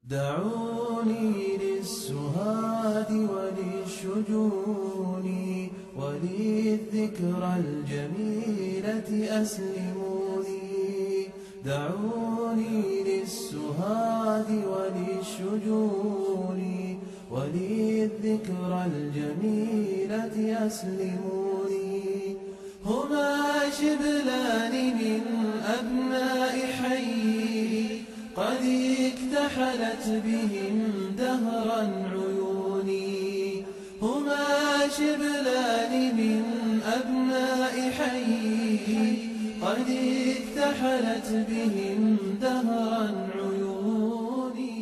دعوني للسهاد وللشجون وللذكرى الجميلة أسلموني. دعوني للسهاد وللشجون وللذكرى الجميلة أسلموني. هما شبلان من أبناء حي قد اكتحلت بهم دهرا عيوني. هما شبلان من أبناء حي قد اكتحلت بهم دهرا عيوني.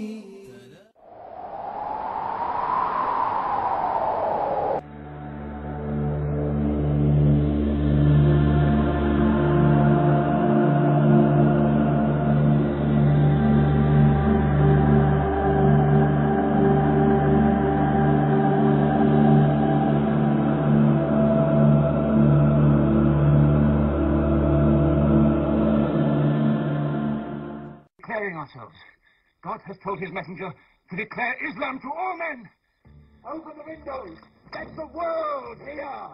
Declaring ourselves. God has told his messenger to declare Islam to all men. Open the windows. Let the world hear.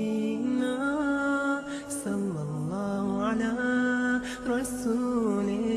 رسول